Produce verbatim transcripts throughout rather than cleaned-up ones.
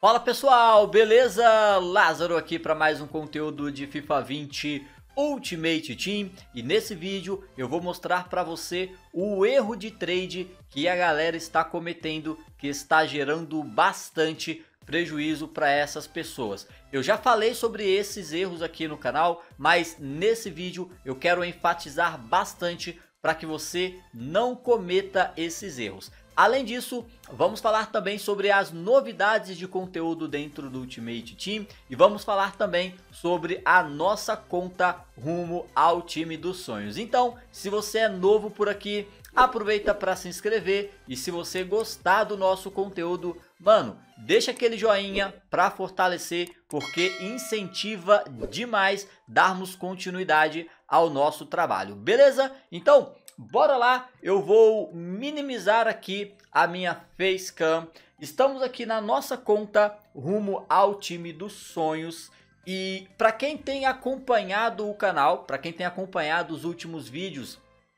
Fala pessoal, beleza? Lázaro aqui para mais um conteúdo de FIFA vinte Ultimate Team. E nesse vídeo eu vou mostrar para você o erro de trade que a galera está cometendo, que está gerando bastante prejuízo para essas pessoas. Eu já falei sobre esses erros aqui no canal, mas nesse vídeo eu quero enfatizar bastante para que você não cometa esses erros. Além disso, vamos falar também sobre as novidades de conteúdo dentro do Ultimate Team e vamos falar também sobre a nossa conta rumo ao time dos sonhos. Então, se você é novo por aqui, aproveita para se inscrever e se você gostar do nosso conteúdo, mano, deixa aquele joinha para fortalecer, porque incentiva demais darmos continuidade ao nosso trabalho, beleza? Então, bora lá, eu vou minimizar aqui a minha facecam. Estamos aqui na nossa conta rumo ao time dos sonhos. E para quem tem acompanhado o canal, para quem tem acompanhado os últimos vídeos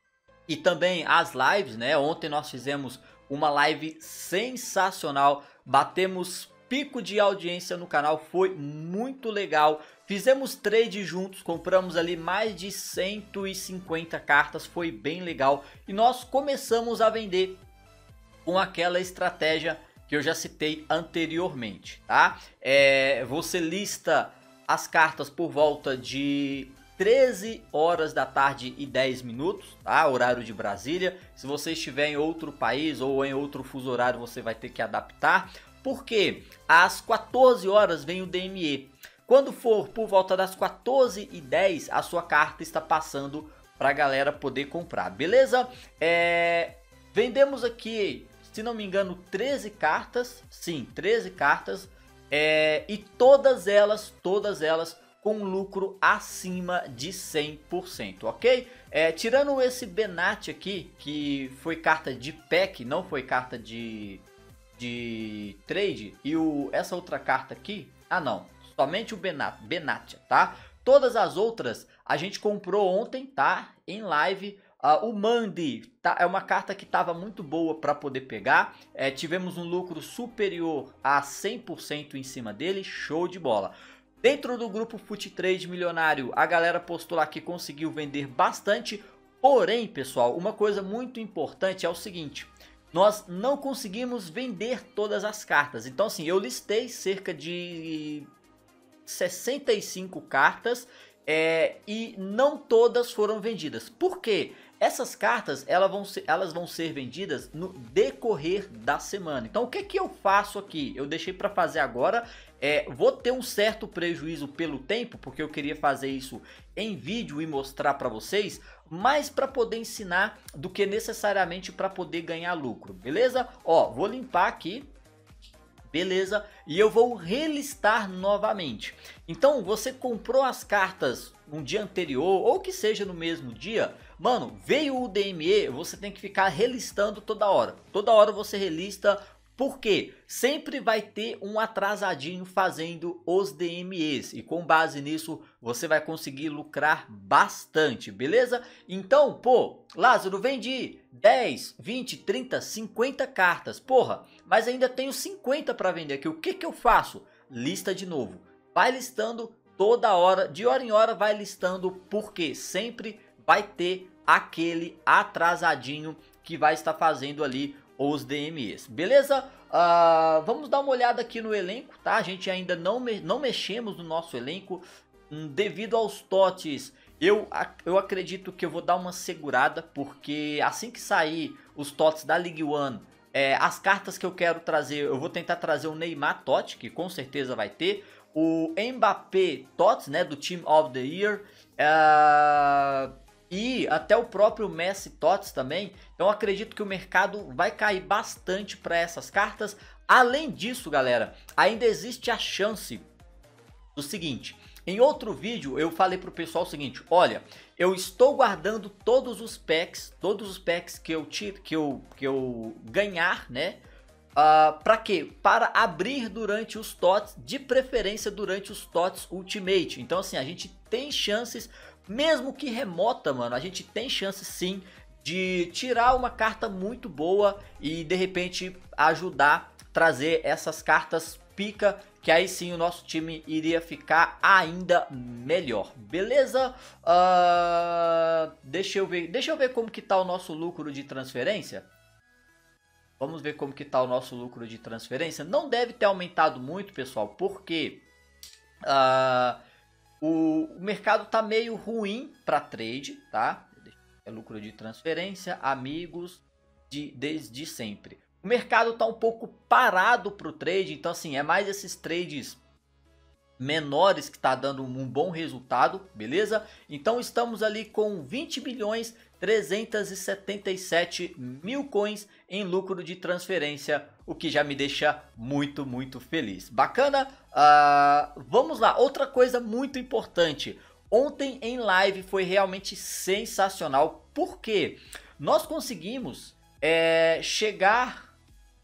e também as lives, né? Ontem nós fizemos uma live sensacional, batemos pico de audiência no canal, foi muito legal. Fizemos trade juntos, compramos ali mais de cento e cinquenta cartas, foi bem legal. E nós começamos a vender com aquela estratégia que eu já citei anteriormente, tá? É, você lista as cartas por volta de treze horas da tarde e dez minutos, tá? Horário de Brasília. Se você estiver em outro país ou em outro fuso horário, você vai ter que adaptar. Porque às quatorze horas vem o D M E. Quando for por volta das quatorze e dez, a sua carta está passando para a galera poder comprar, beleza? É... Vendemos aqui, se não me engano, treze cartas. Sim, treze cartas. É... E todas elas, todas elas com lucro acima de cem por cento, ok? É, tirando esse Benatti aqui, que foi carta de pack, não foi carta de... de trade, e o, essa outra carta aqui, ah não, somente o Benat, Benatia, tá? Todas as outras a gente comprou ontem, tá? Em live. Uh, o Mandi tá, é uma carta que estava muito boa para poder pegar. É, tivemos um lucro superior a cem por cento em cima dele, show de bola. Dentro do grupo Fut Trade Milionário, a galera postou lá que conseguiu vender bastante. Porém, pessoal, uma coisa muito importante é o seguinte: nós não conseguimos vender todas as cartas. Então assim, eu listei cerca de sessenta e cinco cartas é, e não todas foram vendidas. Por quê? Essas cartas elas vão, ser, elas vão ser vendidas no decorrer da semana. Então o que, que eu faço aqui? Eu deixei para fazer agora. É, vou ter um certo prejuízo pelo tempo, porque eu queria fazer isso em vídeo e mostrar para vocês, mais para poder ensinar do que necessariamente para poder ganhar lucro, beleza? Ó, vou limpar aqui, beleza? E eu vou relistar novamente. Então, você comprou as cartas um dia anterior, ou que seja no mesmo dia, mano, veio o D M E, você tem que ficar relistando toda hora. Toda hora você relista. Porque sempre vai ter um atrasadinho fazendo os D M Es e com base nisso você vai conseguir lucrar bastante, beleza? Então, pô, Lázaro, vendi dez, vinte, trinta, cinquenta cartas, porra, mas ainda tenho cinquenta para vender aqui, o que que eu faço? Lista de novo, vai listando toda hora, de hora em hora vai listando, porque sempre vai ter aquele atrasadinho que vai estar fazendo ali os D M Es, beleza? Uh, vamos dar uma olhada aqui no elenco, tá? A gente ainda não, me não mexemos no nosso elenco hum, devido aos totes. Eu, eu acredito que eu vou dar uma segurada, porque assim que sair os totes da League One, é, as cartas que eu quero trazer, eu vou tentar trazer o Neymar Tot, que com certeza vai ter, o Mbappé Tots, né, do Team of the Year, uh, e até o próprio Messi Tots também. Então acredito que o mercado vai cair bastante para essas cartas. Além disso, galera, ainda existe a chance do seguinte: em outro vídeo eu falei para o pessoal o seguinte: olha, eu estou guardando todos os packs, todos os packs que eu tiro, que eu que eu ganhar, né? Uh, para quê? Para abrir durante os T O T S, de preferência durante os T O T S Ultimate. Então assim, a gente tem chances, mesmo que remota, mano, a gente tem chance sim de tirar uma carta muito boa e de repente ajudar, trazer essas cartas pica, que aí sim o nosso time iria ficar ainda melhor, beleza? Uh, deixa eu ver, deixa eu ver como que tá o nosso lucro de transferência. Vamos ver como que tá o nosso lucro de transferência. Não deve ter aumentado muito, pessoal, porque uh, o, o mercado tá meio ruim para trade, tá? É lucro de transferência, amigos, de, desde sempre. O mercado está um pouco parado para o trade, então assim, é mais esses trades menores que está dando um bom resultado, beleza? Então estamos ali com vinte milhões trezentos e setenta e sete mil coins em lucro de transferência, o que já me deixa muito, muito feliz. Bacana? Uh, vamos lá, outra coisa muito importante. Ontem em live foi realmente sensacional, porque nós conseguimos é, chegar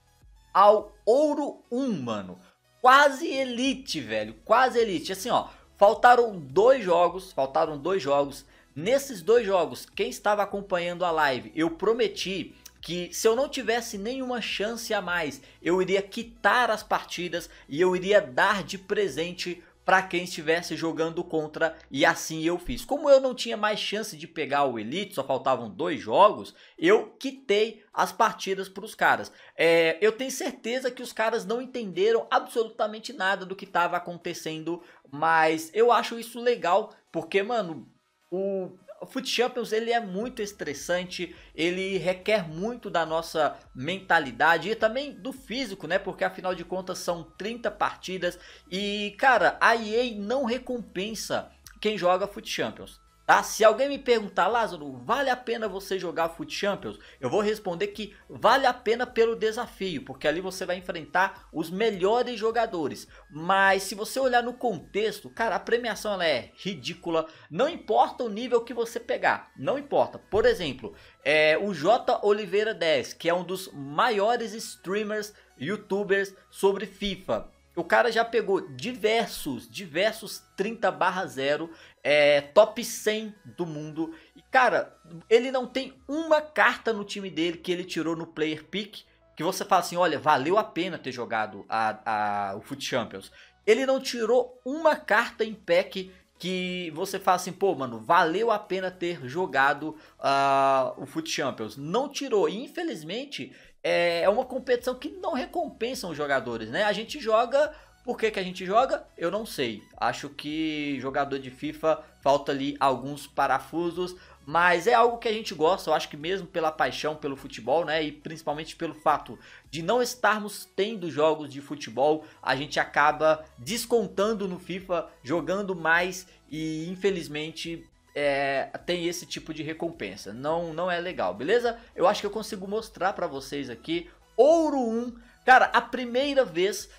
ao ouro um, mano. Quase elite, velho. Quase elite. Assim, ó. Faltaram dois jogos. Faltaram dois jogos. Nesses dois jogos, quem estava acompanhando a live, eu prometi que se eu não tivesse nenhuma chance a mais, eu iria quitar as partidas e eu iria dar de presente para quem estivesse jogando contra, e assim eu fiz. Como eu não tinha mais chance de pegar o Elite, só faltavam dois jogos, eu quitei as partidas para os caras. É, eu tenho certeza que os caras não entenderam absolutamente nada do que estava acontecendo, mas eu acho isso legal, porque, mano, o... O Foot Champions ele é muito estressante, ele requer muito da nossa mentalidade e também do físico, né? Porque afinal de contas são trinta partidas e, cara, a E A não recompensa quem joga Foot Champions. Tá? Se alguém me perguntar, Lázaro, vale a pena você jogar Foot Champions? Eu vou responder que vale a pena pelo desafio, porque ali você vai enfrentar os melhores jogadores. Mas se você olhar no contexto, cara, a premiação ela é ridícula. Não importa o nível que você pegar, não importa. Por exemplo, é, o J Oliveira dez, que é um dos maiores streamers, youtubers sobre FIFA. O cara já pegou diversos, diversos trinta barra zero, é, top cem do mundo. E cara, ele não tem uma carta no time dele que ele tirou no Player Pick, que você fala assim, olha, valeu a pena ter jogado a, a, o Foot Champions. Ele não tirou uma carta em pack que você fala assim, pô, mano, valeu a pena ter jogado uh, o Foot Champions. Não tirou, e infelizmente é uma competição que não recompensa os jogadores, né? A gente joga, por que que a gente joga? Eu não sei. Acho que jogador de FIFA falta ali alguns parafusos, mas é algo que a gente gosta. Eu acho que mesmo pela paixão pelo futebol, né? E principalmente pelo fato de não estarmos tendo jogos de futebol, a gente acaba descontando no FIFA, jogando mais e infelizmente É, tem esse tipo de recompensa, não, não é legal, beleza? Eu acho que eu consigo mostrar pra vocês aqui, ouro um, cara, a primeira vez,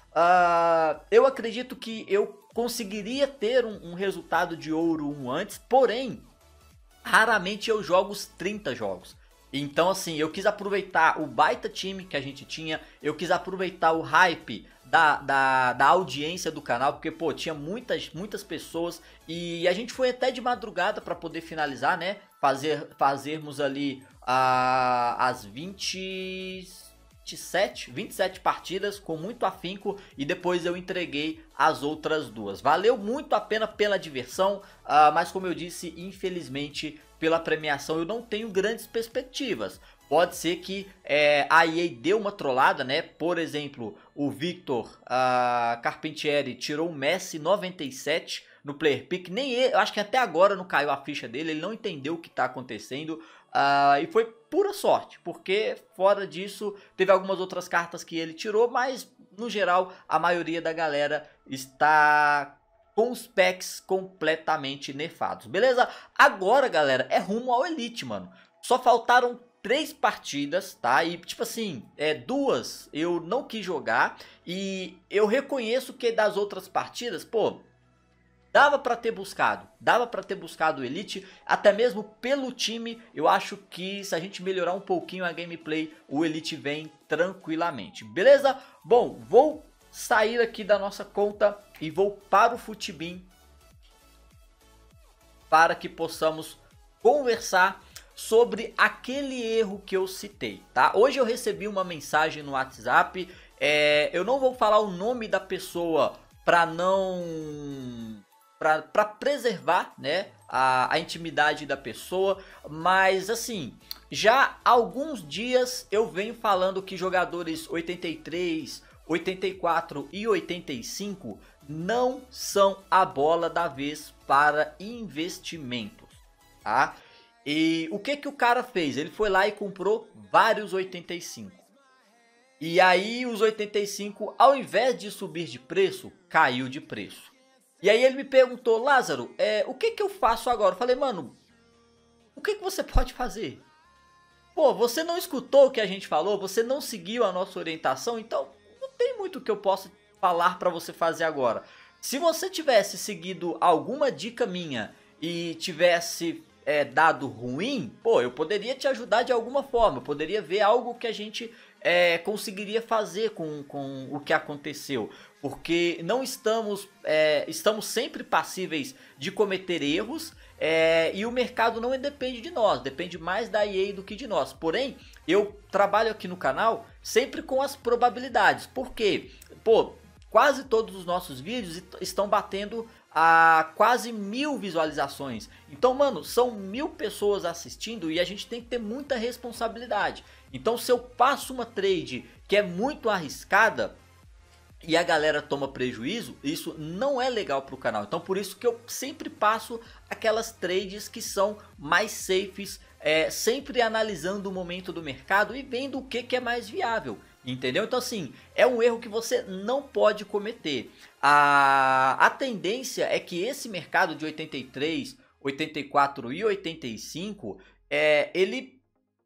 uh, eu acredito que eu conseguiria ter um, um resultado de ouro um antes, porém, raramente eu jogo os trinta jogos. Então assim, eu quis aproveitar o baita time que a gente tinha, eu quis aproveitar o hype da, da, da audiência do canal, porque pô, tinha muitas, muitas pessoas e a gente foi até de madrugada para poder finalizar, né? Fazer, fazermos ali uh, as vinte e sete, vinte e sete partidas com muito afinco e depois eu entreguei as outras duas. Valeu muito a pena pela diversão, uh, mas como eu disse, infelizmente pela premiação eu não tenho grandes perspectivas. Pode ser que é, a E A deu uma trollada, né? Por exemplo, o Victor uh, Carpentieri tirou o Messi noventa e sete no Player Pick. Nem ele, eu acho que até agora não caiu a ficha dele, ele não entendeu o que está acontecendo. Uh, e foi pura sorte, porque fora disso teve algumas outras cartas que ele tirou, mas no geral a maioria da galera está com os packs completamente nerfados, beleza? Agora, galera, é rumo ao Elite, mano. Só faltaram três partidas, tá? E tipo assim, é, duas eu não quis jogar e eu reconheço que das outras partidas, pô, dava pra ter buscado, dava pra ter buscado o Elite, até mesmo pelo time, eu acho que se a gente melhorar um pouquinho a gameplay, o Elite vem tranquilamente, beleza? Bom, vou sair aqui da nossa conta e vou para o Futibin para que possamos conversar sobre aquele erro que eu citei, tá? Hoje eu recebi uma mensagem no WhatsApp É, eu não vou falar o nome da pessoa para não... para preservar, né, a, a intimidade da pessoa, mas assim, já há alguns dias eu venho falando que jogadores oitenta e três, oitenta e quatro e oitenta e cinco não são a bola da vez para investimentos, tá? E o que que o cara fez? Ele foi lá e comprou vários oitenta e cinco. E aí os oitenta e cinco, ao invés de subir de preço, caiu de preço. E aí ele me perguntou, Lázaro, é, o que que eu faço agora? Eu falei, mano, o que que você pode fazer? Pô, você não escutou o que a gente falou, você não seguiu a nossa orientação, então não tem muito o que eu possa falar para você fazer agora. Se você tivesse seguido alguma dica minha e tivesse é, dado ruim, pô, eu poderia te ajudar de alguma forma, eu poderia ver algo que a gente é, conseguiria fazer com, com o que aconteceu. Porque não estamos, é, estamos sempre passíveis de cometer erros é, e o mercado não depende de nós, depende mais da E A do que de nós. Porém, eu trabalho aqui no canal sempre com as probabilidades, porque, pô, quase todos os nossos vídeos estão batendo a quase mil visualizações. Então, mano, são mil pessoas assistindo e a gente tem que ter muita responsabilidade. Então, se eu passo uma trade que é muito arriscada e a galera toma prejuízo, isso não é legal para o canal. Então por isso que eu sempre passo aquelas trades que são mais safes, é, sempre analisando o momento do mercado e vendo o que, que é mais viável, entendeu? Então assim, é um erro que você não pode cometer. A, a tendência é que esse mercado de oitenta e três, oitenta e quatro e oitenta e cinco, é, ele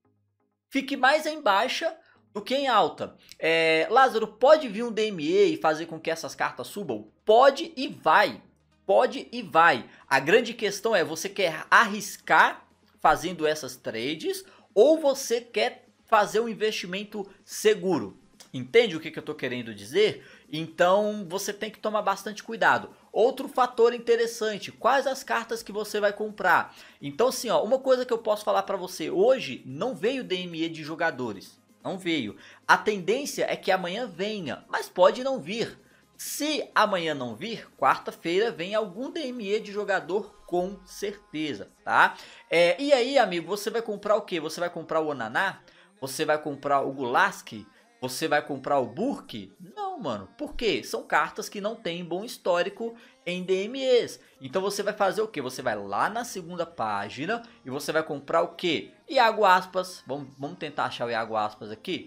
fique mais em baixa do que em alta. É, Lázaro, pode vir um D M E e fazer com que essas cartas subam? Pode e vai. Pode e vai. A grande questão é, você quer arriscar fazendo essas trades ou você quer fazer um investimento seguro? Entende o que, que eu estou querendo dizer? Então você tem que tomar bastante cuidado. Outro fator interessante, quais as cartas que você vai comprar? Então assim, ó, uma coisa que eu posso falar para você, hoje não veio D M E de jogadores. Não veio. A tendência é que amanhã venha, mas pode não vir. Se amanhã não vir, quarta-feira vem algum D M E de jogador com certeza, tá? É, e aí, amigo, você vai comprar o quê? Você vai comprar o Onaná? Você vai comprar o Gulaski? Você vai comprar o Burke? Não, mano. Por quê? São cartas que não têm bom histórico em D M Es. Então você vai fazer o quê? Você vai lá na segunda página e você vai comprar o quê? Iago Aspas. Vamos, vamos tentar achar o Iago Aspas aqui.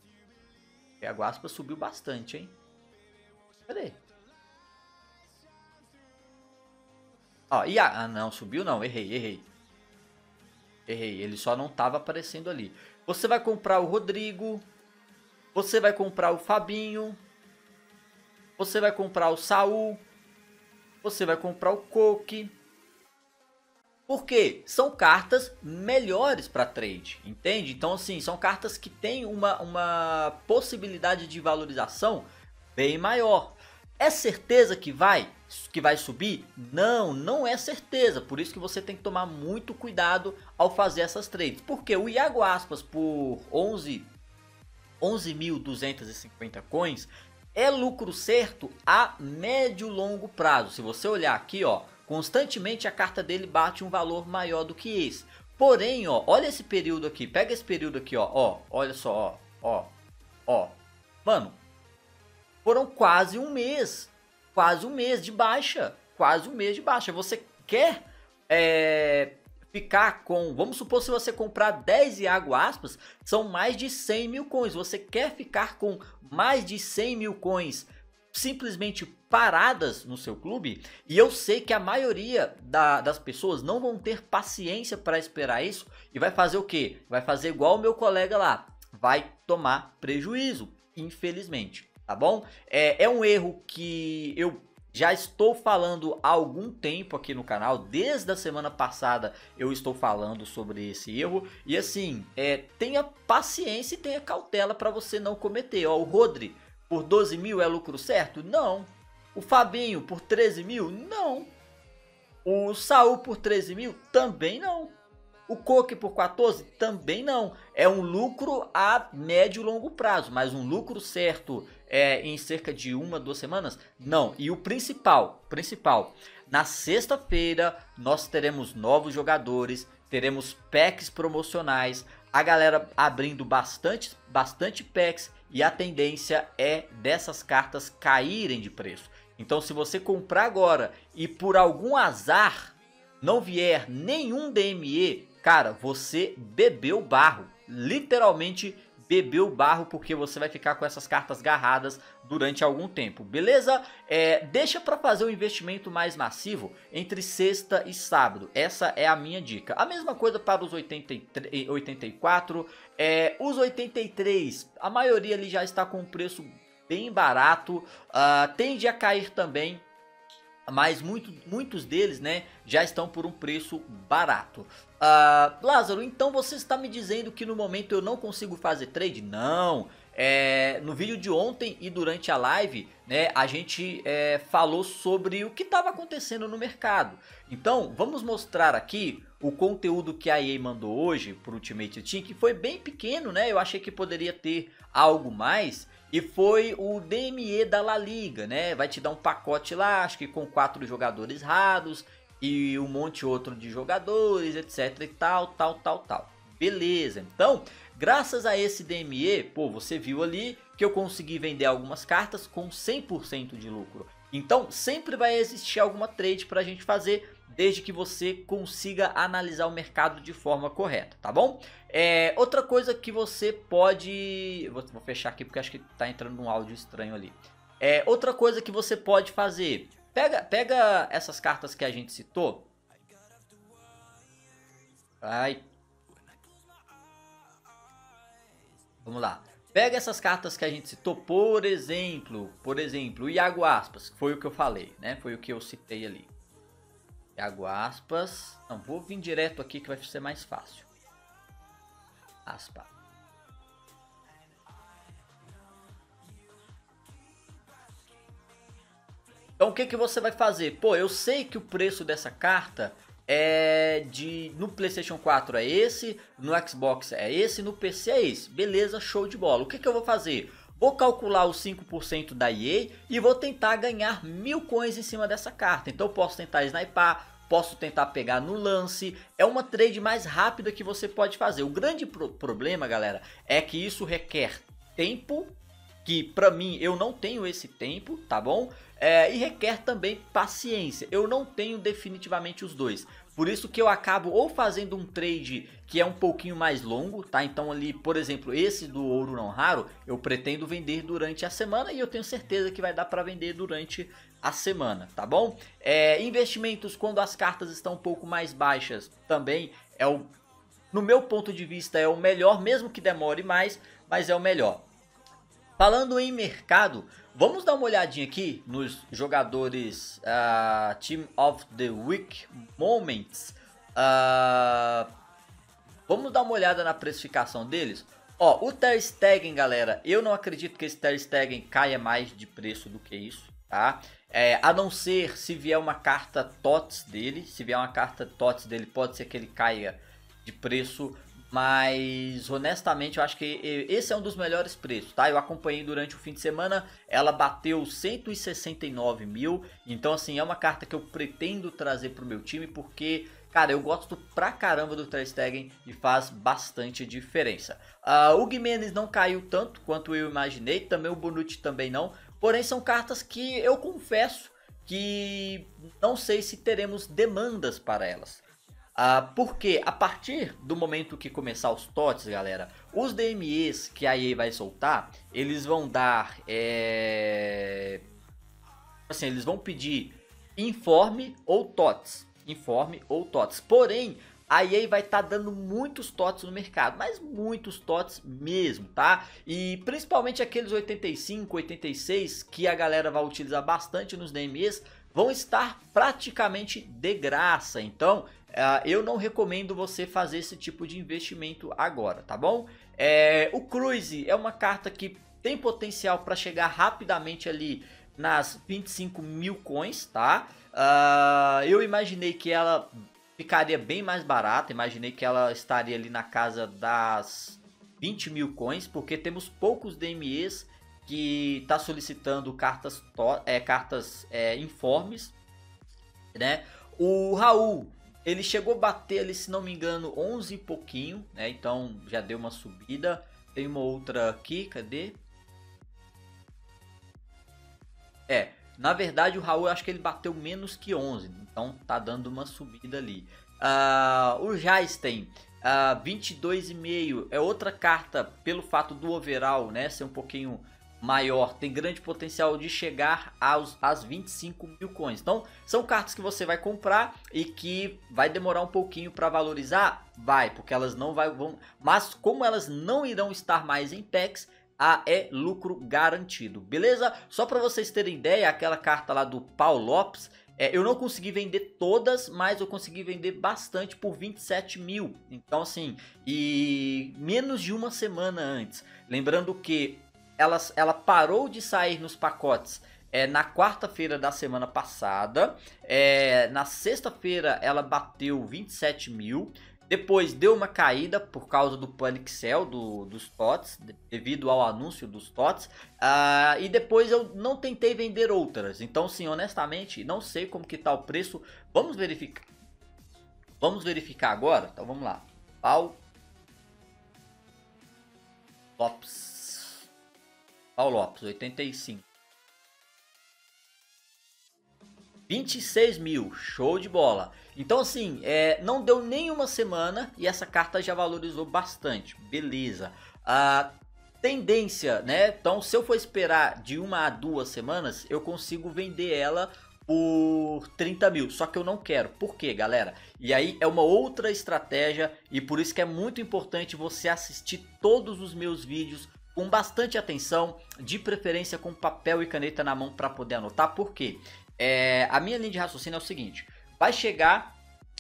O Iago Aspas subiu bastante, hein? Cadê? Ó, Iago... Ah, não, subiu não. Errei, errei. Errei, ele só não estava aparecendo ali. Você vai comprar o Rodrigo. Você vai comprar o Fabinho. Você vai comprar o Saul. Você vai comprar o Coque. Por quê? São cartas melhores para trade, entende? Então assim, são cartas que têm uma, uma possibilidade de valorização bem maior. É certeza que vai, que vai subir? Não, não é certeza. Por isso que você tem que tomar muito cuidado ao fazer essas trades. Porque o Iago Aspas por onze mil duzentos e cinquenta coins é lucro certo a médio e longo prazo. Se você olhar aqui, ó, constantemente a carta dele bate um valor maior do que esse. Porém, ó, olha esse período aqui, pega esse período aqui, ó, ó, olha só, ó, ó, ó. Mano, foram quase um mês, quase um mês de baixa, quase um mês de baixa. Você quer é, ficar com, vamos supor, se você comprar dez Iago Aspas, são mais de cem mil coins. Você quer ficar com mais de cem mil coins simplesmente paradas no seu clube? E eu sei que a maioria da, das pessoas não vão ter paciência para esperar isso e vai fazer o quê? Vai fazer igual o meu colega lá, vai tomar prejuízo, infelizmente, tá bom? É, é um erro que eu já estou falando há algum tempo aqui no canal, desde a semana passada eu estou falando sobre esse erro. E assim, é, tenha paciência e tenha cautela para você não cometer. Ó, o Rodri por doze mil é lucro certo? Não. O Fabinho por treze mil? Não. O Saul por treze mil? Também não. O Coque por quatorze? Também não. É um lucro a médio e longo prazo, mas um lucro certo é, em cerca de uma, duas semanas? Não. E o principal, principal, na sexta-feira nós teremos novos jogadores, teremos packs promocionais, a galera abrindo bastante, bastante packs e a tendência é dessas cartas caírem de preço. Então se você comprar agora e por algum azar não vier nenhum D M E, cara, você bebeu barro, literalmente bebeu barro, porque você vai ficar com essas cartas garradas durante algum tempo, beleza? É, deixa para fazer um investimento mais massivo entre sexta e sábado, essa é a minha dica. A mesma coisa para os oitenta e três, oitenta e quatro, é, os oitenta e três, a maioria ali já está com um preço bem barato, uh, tende a cair também, mas muito, muitos deles, né, já estão por um preço barato. Uh, Lázaro, então você está me dizendo que no momento eu não consigo fazer trade? Não. É, no vídeo de ontem e durante a live, né, a gente é, falou sobre o que estava acontecendo no mercado. Então, vamos mostrar aqui o conteúdo que a E A mandou hoje para o Ultimate Team, que foi bem pequeno, né? Eu achei que poderia ter algo mais. E foi o D M E da La Liga, né? Vai te dar um pacote lá, acho que com quatro jogadores raros e um monte outro de jogadores, etc e tal, tal, tal, tal. Beleza, então, graças a esse D M E, pô, você viu ali que eu consegui vender algumas cartas com cem por cento de lucro. Então, sempre vai existir alguma trade pra gente fazer, desde que você consiga analisar o mercado de forma correta, tá bom? É, outra coisa que você pode... Vou, vou fechar aqui porque acho que tá entrando um áudio estranho ali. É, outra coisa que você pode fazer... Pega, pega essas cartas que a gente citou. Ai. Vamos lá. Pega essas cartas que a gente citou, por exemplo, por exemplo, o Iago Aspas, foi o que eu falei, né? Foi o que eu citei ali. Iago Aspas. Não, vou vir direto aqui que vai ser mais fácil. Aspa. Então o que que você vai fazer? Pô, eu sei que o preço dessa carta é de... No PlayStation quatro é esse, no Xbox é esse, no P C é esse. Beleza, show de bola. O que que eu vou fazer? Vou calcular os cinco por cento da E A e vou tentar ganhar mil coins em cima dessa carta. Então eu posso tentar snipar, posso tentar pegar no lance. É uma trade mais rápida que você pode fazer. O grande pro problema, galera, é que isso requer tempo, que pra mim eu não tenho esse tempo, tá bom? É, e requer também paciência. Eu não tenho definitivamente os dois. Por isso que eu acabo ou fazendo um trade que é um pouquinho mais longo, tá? Então ali, por exemplo, esse do ouro não raro, eu pretendo vender durante a semana e eu tenho certeza que vai dar para vender durante a semana, tá bom? É, investimentos quando as cartas estão um pouco mais baixas também é o, no meu ponto de vista, é o melhor, mesmo que demore mais, mas é o melhor. Falando em mercado, vamos dar uma olhadinha aqui nos jogadores uh, Team of the Week Moments. Uh, vamos dar uma olhada na precificação deles. Ó, o Ter Stegen, galera, eu não acredito que esse Ter Stegen caia mais de preço do que isso, tá? É, a não ser se vier uma carta T O T S dele, se vier uma carta T O T S dele, pode ser que ele caia de preço. Mas honestamente eu acho que esse é um dos melhores preços, tá? Eu acompanhei durante o fim de semana, ela bateu cento e sessenta e nove mil. Então assim, é uma carta que eu pretendo trazer pro meu time, porque, cara, eu gosto pra caramba do Ter Stegen e faz bastante diferença. uh, O Gimenez não caiu tanto quanto eu imaginei, também o Bonucci também não. Porém são cartas que eu confesso que não sei se teremos demandas para elas. Uh, porque a partir do momento que começar os T O T S, galera, os D M Es que a E A vai soltar, eles vão dar, é... assim, eles vão pedir informe ou T O T S, informe ou T O T S. Porém, a E A vai estar tá dando muitos T O T S no mercado, mas muitos T O T S mesmo, tá? E principalmente aqueles oitenta e cinco, oitenta e seis que a galera vai utilizar bastante nos D M Es, vão estar praticamente de graça. Então, uh, eu não recomendo você fazer esse tipo de investimento agora, tá bom? É, o Cruise é uma carta que tem potencial para chegar rapidamente ali nas vinte e cinco mil coins, tá? Uh, eu imaginei que ela ficaria bem mais barata. Imaginei que ela estaria ali na casa das vinte mil coins, porque temos poucos D M Es que tá solicitando cartas, é, cartas é, informes, né? O Raul, ele chegou a bater ali, se não me engano, onze e pouquinho, né? Então já deu uma subida. Tem uma outra aqui, cadê? É, na verdade o Raul, eu acho que ele bateu menos que onze, então tá dando uma subida ali. Uh, o Jaisten, uh, vinte e dois e meio, é outra carta, pelo fato do overall, né, ser um pouquinho maior, tem grande potencial de chegar aos, às vinte e cinco mil coins. Então são cartas que você vai comprar e que vai demorar um pouquinho para valorizar, vai, porque elas não vai, vão, mas como elas não irão estar mais em packs, a é lucro garantido, beleza? Só para vocês terem ideia, aquela carta lá do Paulo Lopes, é, eu não consegui vender todas, mas eu consegui vender bastante por vinte e sete mil. Então assim, e menos de uma semana antes. Lembrando que ela, ela parou de sair nos pacotes é, na quarta-feira da semana passada. É, na sexta-feira ela bateu vinte e sete mil. Depois deu uma caída por causa do Panic Sell do, dos T O Ts, devido ao anúncio dos T O Ts. Uh, e depois eu não tentei vender outras. Então, sim, honestamente, não sei como que tá o preço. Vamos verificar. Vamos verificar agora? Então, vamos lá. Paulo Lopes. Paulo Lopes, oitenta e cinco. vinte e seis mil, show de bola. Então assim, é, não deu nem uma semana e essa carta já valorizou bastante, beleza. A tendência, né, então se eu for esperar de uma a duas semanas, eu consigo vender ela por trinta mil, só que eu não quero. Por quê, galera? E aí é uma outra estratégia e por isso que é muito importante você assistir todos os meus vídeos com bastante atenção, de preferência com papel e caneta na mão para poder anotar. Por quê? É, a minha linha de raciocínio é o seguinte: vai chegar,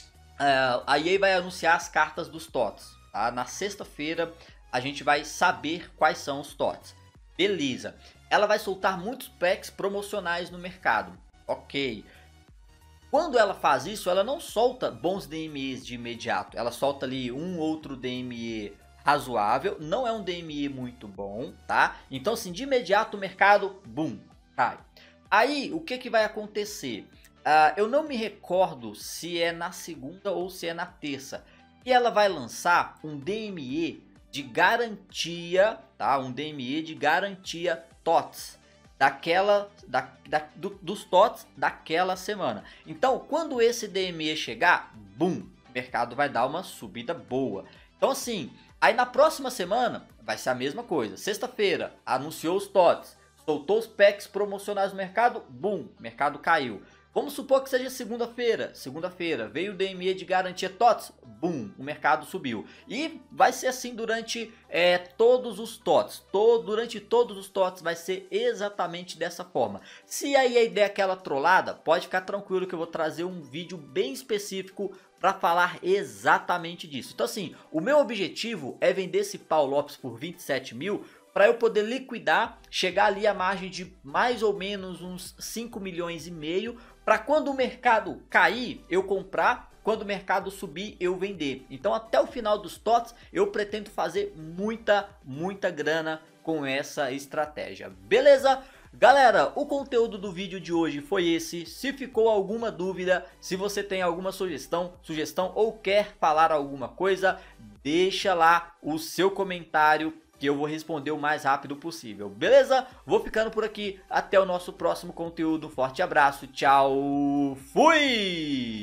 uh, a E A vai anunciar as cartas dos T O Ts, tá? Na sexta-feira a gente vai saber quais são os T O Ts, beleza. Ela vai soltar muitos packs promocionais no mercado, ok. Quando ela faz isso, ela não solta bons D M Es de imediato, ela solta ali um outro D M E razoável, não é um D M E muito bom, tá? Então assim, de imediato o mercado, boom, cai. Aí, o que que vai acontecer? Uh, eu não me recordo se é na segunda ou se é na terça. E ela vai lançar um D M E de garantia, tá? Um D M E de garantia T O Ts. Daquela, da, da, do, dos T O Ts daquela semana. Então, quando esse D M E chegar, boom, o mercado vai dar uma subida boa. Então assim, aí na próxima semana vai ser a mesma coisa. Sexta-feira, anunciou os T O Ts. Soltou os packs promocionais no mercado, boom, mercado caiu. Vamos supor que seja segunda-feira, segunda-feira, veio o D M E de garantia T O Ts, boom, o mercado subiu. E vai ser assim durante é, todos os T O Ts, todo, durante todos os T O Ts vai ser exatamente dessa forma. Se aí a ideia é aquela trollada, pode ficar tranquilo que eu vou trazer um vídeo bem específico para falar exatamente disso. Então assim, o meu objetivo é vender esse Paulo Lopes por vinte e sete mil, para eu poder liquidar, chegar ali a margem de mais ou menos uns cinco milhões e meio, para quando o mercado cair, eu comprar, quando o mercado subir, eu vender. Então até o final dos T O Ts, eu pretendo fazer muita, muita grana com essa estratégia. Beleza? Galera, o conteúdo do vídeo de hoje foi esse. Se ficou alguma dúvida, se você tem alguma sugestão, sugestão ou quer falar alguma coisa, deixa lá o seu comentário que eu vou responder o mais rápido possível, beleza? Vou ficando por aqui, até o nosso próximo conteúdo, forte abraço, tchau, fui!